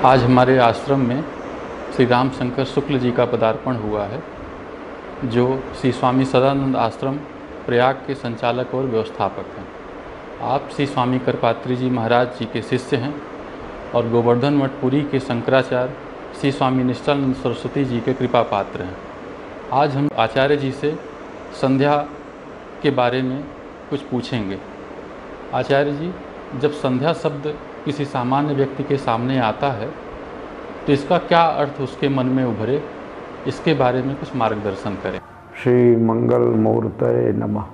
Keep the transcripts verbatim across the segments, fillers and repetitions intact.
आज हमारे आश्रम में श्री राम शंकर शुक्ल जी का पदार्पण हुआ है, जो श्री स्वामी सदानंद आश्रम प्रयाग के संचालक और व्यवस्थापक हैं। आप श्री स्वामी करपात्री जी महाराज जी के शिष्य हैं और गोवर्धन मठ पुरी के शंकराचार्य श्री स्वामी निष्ठानंद सरस्वती जी के कृपा पात्र हैं। आज हम आचार्य जी से संध्या के बारे में कुछ पूछेंगे। आचार्य जी, जब संध्या शब्द किसी सामान्य व्यक्ति के सामने आता है तो इसका क्या अर्थ उसके मन में उभरे, इसके बारे में कुछ मार्गदर्शन करें। श्री मंगल मूर्तये नमः।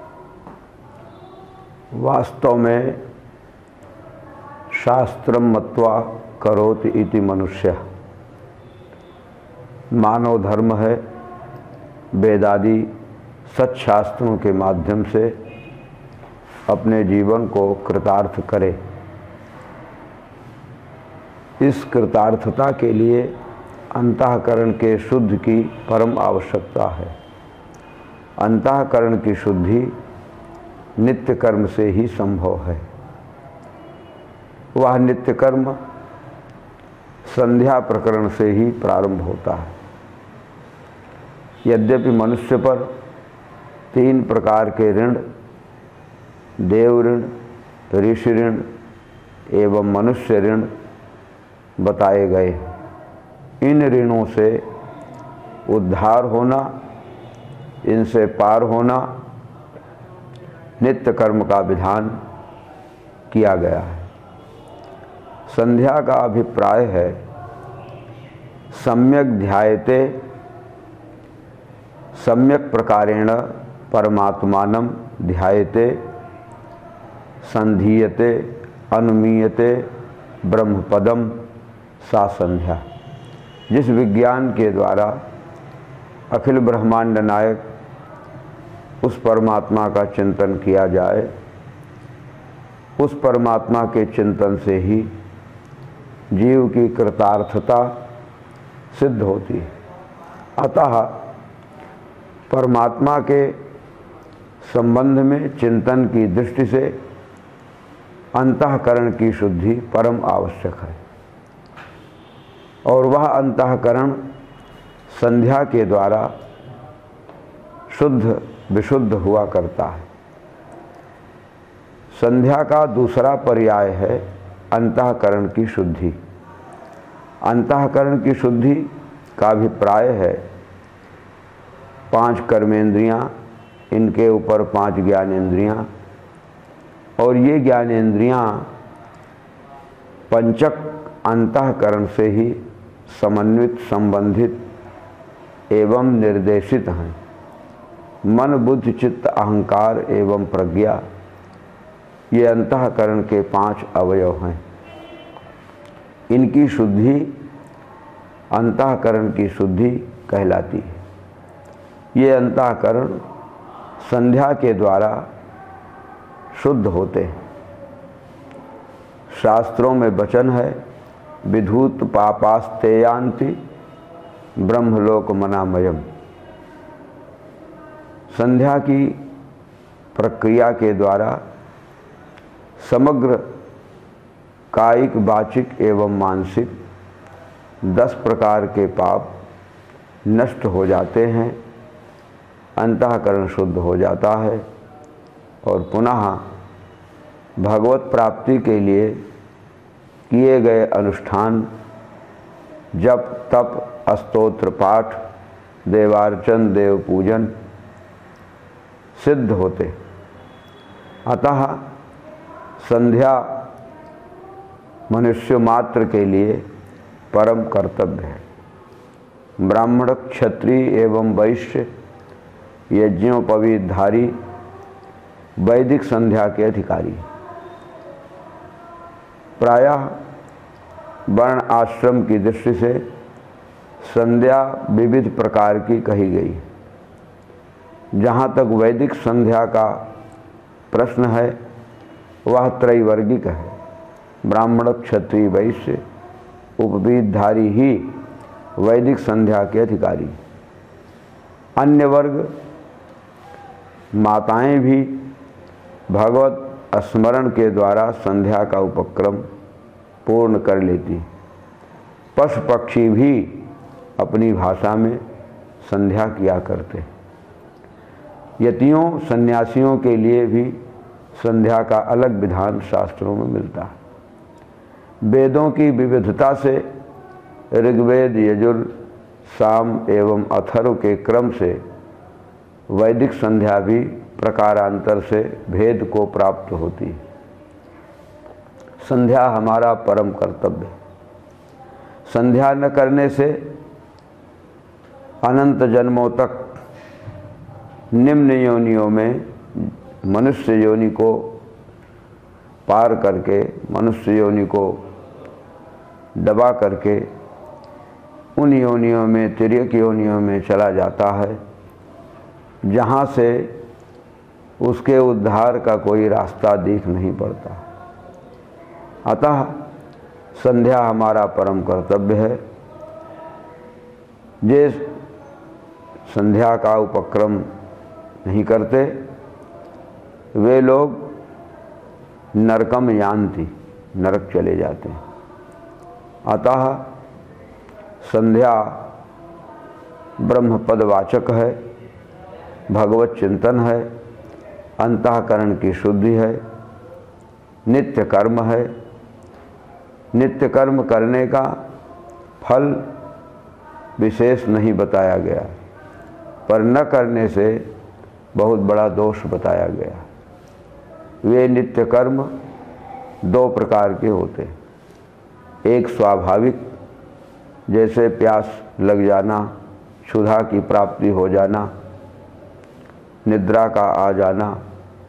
वास्तव में शास्त्रम मत्वा करोति इति मनुष्य, मानव धर्म है वेदादि सत्शास्त्रों के माध्यम से अपने जीवन को कृतार्थ करे। इस कृतार्थता के लिए अंतःकरण के शुद्ध की परम आवश्यकता है। अंतःकरण की शुद्धि नित्य कर्म से ही संभव है। वह नित्य कर्म संध्या प्रकरण से ही प्रारंभ होता है। यद्यपि मनुष्य पर तीन प्रकार के ऋण, देव ऋण, ऋषि ऋण एवं मनुष्य ऋण बताए गए, इन ऋणों से उद्धार होना, इनसे पार होना नित्य कर्म का विधान किया गया है। संध्या का अभिप्राय है सम्यक ध्यायते सम्यक प्रकारेण परमात्मानं ध्यायते संधीयते अनुमीयते ब्रह्मपदम सा संध्या। जिस विज्ञान के द्वारा अखिल ब्रह्मांड नायक उस परमात्मा का चिंतन किया जाए, उस परमात्मा के चिंतन से ही जीव की कृतार्थता सिद्ध होती है। अतः परमात्मा के संबंध में चिंतन की दृष्टि से अंतःकरण की शुद्धि परम आवश्यक है, और वह अंतःकरण संध्या के द्वारा शुद्ध विशुद्ध हुआ करता है। संध्या का दूसरा पर्याय है अंतःकरण की शुद्धि। अंतःकरण की शुद्धि का अभिप्राय है पांच कर्मेंद्रियां, इनके ऊपर पांच ज्ञानेंद्रियां, और ये ज्ञानेंद्रियां पंचक अंतःकरण से ही समन्वित, संबंधित एवं निर्देशित हैं। मन, बुद्धि, चित्त, अहंकार एवं प्रज्ञा, ये अंतःकरण के पांच अवयव हैं। इनकी शुद्धि अंतःकरण की शुद्धि कहलाती है। ये अंतःकरण संध्या के द्वारा शुद्ध होते हैं। शास्त्रों में वचन है विधूत पापास्तेयान्ति ब्रह्मलोक मनामयम। संध्या की प्रक्रिया के द्वारा समग्र कायिक, वाचिक एवं मानसिक दस प्रकार के पाप नष्ट हो जाते हैं, अंतःकरण शुद्ध हो जाता है, और पुनः भगवत प्राप्ति के लिए किए गए अनुष्ठान, जप, तप, स्तोत्र पाठ, देवार्चन, देव पूजन सिद्ध होते। अतः संध्या मनुष्य मात्र के लिए परम कर्तव्य है। ब्राह्मण, क्षत्रिय एवं वैश्य यज्ञोपवीतधारी वैदिक संध्या के अधिकारी। प्रायः वर्ण आश्रम की दृष्टि से संध्या विविध प्रकार की कही गई। जहाँ तक वैदिक संध्या का प्रश्न है, वह त्रैवर्गिक है। ब्राह्मण, क्षत्रिय, वैश्य उपवीतधारी ही वैदिक संध्या के अधिकारी। अन्य वर्ग माताएं भी भगवत स्मरण के द्वारा संध्या का उपक्रम पूर्ण कर लेती। पशु पक्षी भी अपनी भाषा में संध्या किया करते। यतियों सन्यासियों के लिए भी संध्या का अलग विधान शास्त्रों में मिलता है। वेदों की विविधता से ऋग्वेद, यजुर, साम एवं अथर्व के क्रम से वैदिक संध्या भी प्रकारांतर से भेद को प्राप्त होती है। संध्या हमारा परम कर्तव्य है। संध्या न करने से अनंत जन्मों तक निम्न योनियों में मनुष्य योनि को पार करके, मनुष्य योनि को दबा करके उन योनियों में, तिर्यक योनियों में चला जाता है, जहाँ से उसके उद्धार का कोई रास्ता दिख नहीं पड़ता। अतः संध्या हमारा परम कर्तव्य है। जे संध्या का उपक्रम नहीं करते वे लोग नरकम यान्ति, नरक चले जाते हैं। अतः संध्या ब्रह्मपदवाचक है, भगवत चिंतन है, अंतःकरण की शुद्धि है, नित्य कर्म है। नित्य कर्म करने का फल विशेष नहीं बताया गया, पर न करने से बहुत बड़ा दोष बताया गया। वे नित्य कर्म दो प्रकार के होते। एक स्वाभाविक, जैसे प्यास लग जाना, क्षुधा की प्राप्ति हो जाना, निद्रा का आ जाना,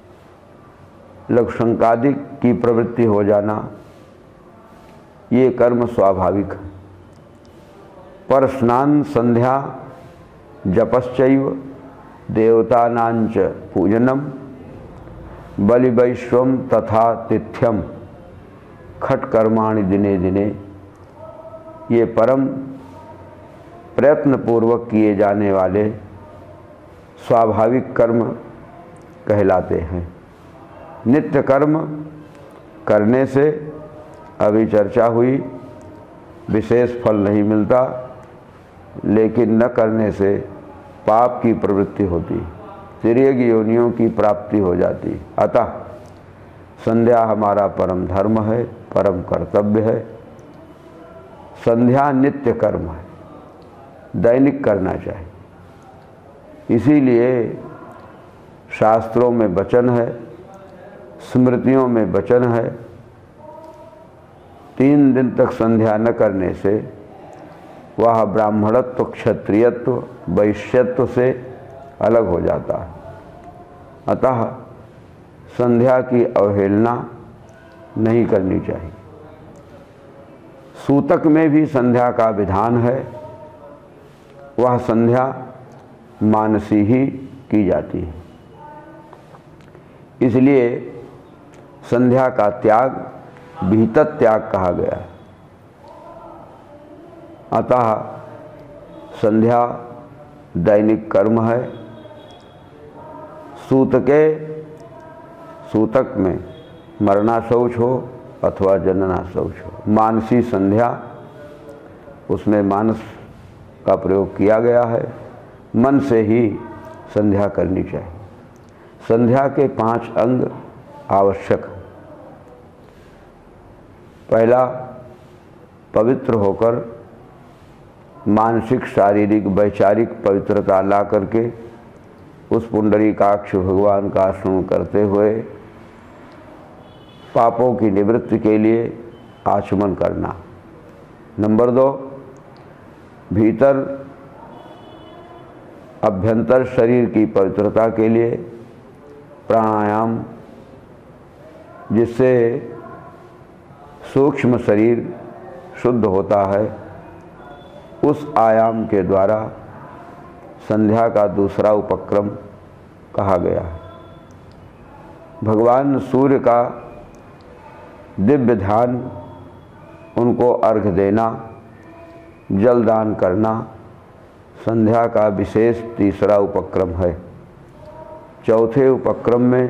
लघुशंकादि की प्रवृत्ति हो जाना, ये कर्म स्वाभाविक है। पर स्नान, संध्या, जपश्चैव देवतानांच पूजनम, बलिवैश्वम तथा तिथ्यम खट कर्माणि दिने दिने, ये परम प्रयत्नपूर्वक किए जाने वाले स्वाभाविक कर्म कहलाते हैं। नित्य कर्म करने से अभी चर्चा हुई विशेष फल नहीं मिलता, लेकिन न करने से पाप की प्रवृत्ति होती, तिर्यक योनियों की प्राप्ति हो जाती। अतः संध्या हमारा परम धर्म है, परम कर्तव्य है। संध्या नित्य कर्म है, दैनिक करना चाहिए। इसीलिए शास्त्रों में वचन है, स्मृतियों में वचन है, तीन दिन तक संध्या न करने से वह ब्राह्मणत्व, क्षत्रियत्व, वैश्यत्व से अलग हो जाता है। अतः संध्या की अवहेलना नहीं करनी चाहिए। सूतक में भी संध्या का विधान है, वह संध्या मानसी ही की जाती है। इसलिए संध्या का त्याग भीतर त्याग कहा गया। अतः संध्या दैनिक कर्म है। सूत के सूतक में मरना शौच हो अथवा जनना शौच हो, मानसी संध्या, उसमें मानस का प्रयोग किया गया है। मन से ही संध्या करनी चाहिए। संध्या के पांच अंग आवश्यक हैं। पहला, पवित्र होकर मानसिक, शारीरिक, वैचारिक पवित्रता ला करके उस पुंडरीकाक्ष भगवान का स्मरण करते हुए पापों की निवृत्ति के लिए आचमन करना। नंबर दो, भीतर अभ्यंतर शरीर की पवित्रता के लिए प्राणायाम, जिससे सूक्ष्म शरीर शुद्ध होता है। उस आयाम के द्वारा संध्या का दूसरा उपक्रम कहा गया है। भगवान सूर्य का दिव्य ध्यान, उनको अर्घ्य देना, जल दान करना संध्या का विशेष तीसरा उपक्रम है। चौथे उपक्रम में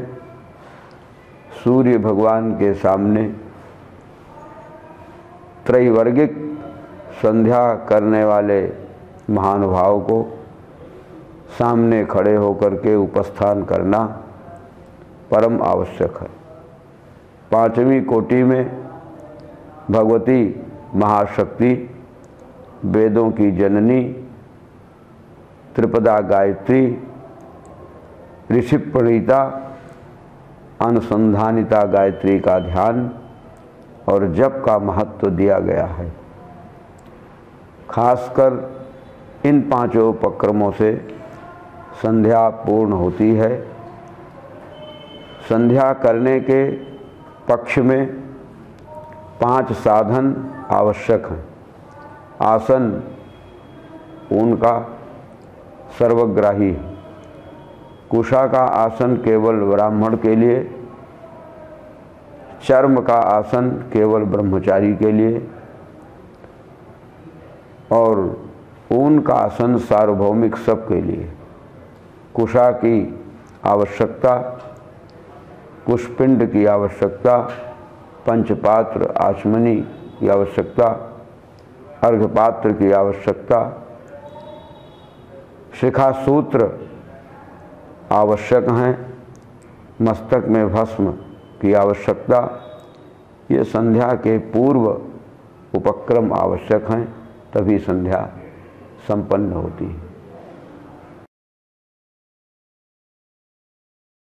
सूर्य भगवान के सामने त्रैवर्गिक संध्या करने वाले महानुभाव को सामने खड़े होकर के उपस्थान करना परम आवश्यक है। पांचवी कोटि में भगवती महाशक्ति, वेदों की जननी, त्रिपदा गायत्री, ऋषि प्रणीता, अनुसंधानिता गायत्री का ध्यान और जप का महत्व दिया गया है। खासकर इन पांचों उपक्रमों से संध्या पूर्ण होती है। संध्या करने के पक्ष में पांच साधन आवश्यक हैं। आसन उनका सर्वग्राही है। कुशा का आसन केवल ब्राह्मण के लिए, चर्म का आसन केवल ब्रह्मचारी के लिए और ऊन का आसन सार्वभौमिक सबके लिए। कुशा की आवश्यकता, कुशपिंड की आवश्यकता, पंचपात्र आचमनी की आवश्यकता, अर्घपात्र की आवश्यकता, शिखा सूत्र आवश्यक हैं, मस्तक में भस्म की आवश्यकता। ये संध्या के पूर्व उपक्रम आवश्यक हैं, तभी संध्या संपन्न होती है।